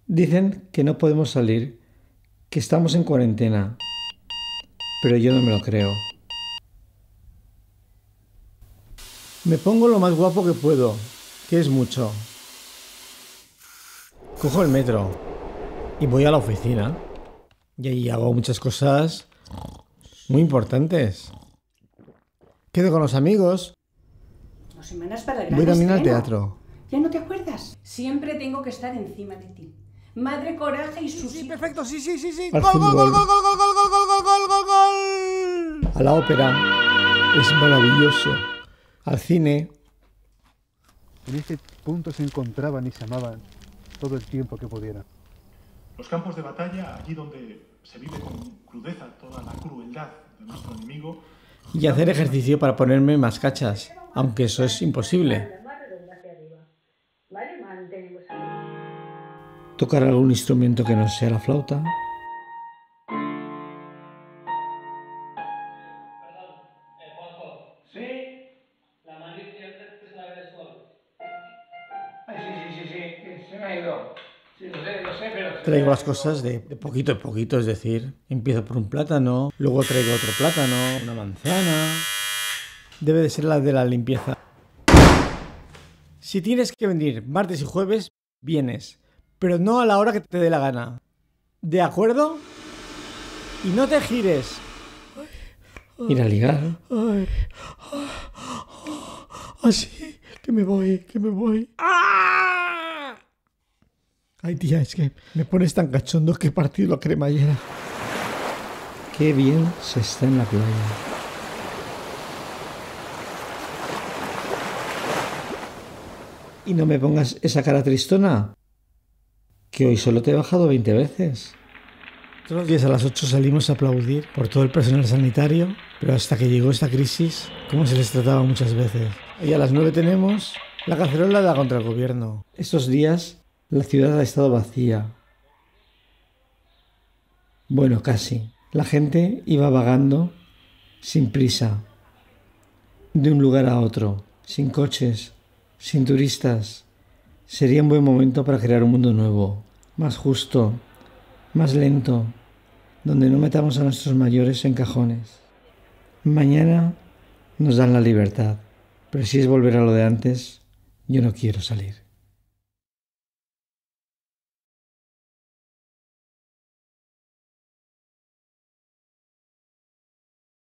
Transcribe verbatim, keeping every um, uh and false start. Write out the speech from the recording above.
Dicen que no podemos salir, que estamos en cuarentena, pero yo no me lo creo. Me pongo lo más guapo que puedo, que es mucho. Cojo el metro y voy a la oficina. Y ahí hago muchas cosas muy importantes. Quedo con los amigos. Dos semanas para el gran Voy también al estreno. teatro. ¿Ya no te acuerdas? Siempre tengo que estar encima de ti. Madre Coraje y sus Sí, hijos. perfecto, sí, sí, sí, sí. Al Gol, gol, fútbol. gol, gol, gol, gol, gol, gol, gol, gol, gol, gol. A la ópera. Es maravilloso. Al cine. En este punto se encontraban y se amaban todo el tiempo que pudieran. Los campos de batalla, allí donde se vive con crudeza toda la crueldad de nuestro enemigo. Y hacer ejercicio para ponerme más cachas, aunque eso es imposible. Tocar algún instrumento que no sea la flauta. Sí, la malicia es la de sol. Ay, sí, sí, sí, sí, se me ha ido. Sí, lo sé, lo sé, pero... Traigo las cosas de, de poquito en poquito, es decir, empiezo por un plátano, luego traigo otro plátano, una manzana. Debe de ser la de la limpieza. Si tienes que venir martes y jueves, vienes, pero no a la hora que te dé la gana. ¿De acuerdo? Y no te gires. Ir a ligar. Ay, así, que me voy, que me voy. ¡Ah! Ay, tía, es que me pones tan cachondo que he partido la cremallera. Qué bien se está en la playa. Y no me pongas esa cara tristona, que hoy solo te he bajado veinte veces. Todos los días a las ocho salimos a aplaudir por todo el personal sanitario, pero hasta que llegó esta crisis, ¿cómo se les trataba muchas veces? Y a las nueve tenemos la cacerola da contra el gobierno. Estos días la ciudad ha estado vacía. Bueno, casi. La gente iba vagando sin prisa, de un lugar a otro, sin coches, sin turistas. Sería un buen momento para crear un mundo nuevo, más justo, más lento, donde no metamos a nuestros mayores en cajones. Mañana nos dan la libertad, pero si es volver a lo de antes, yo no quiero salir.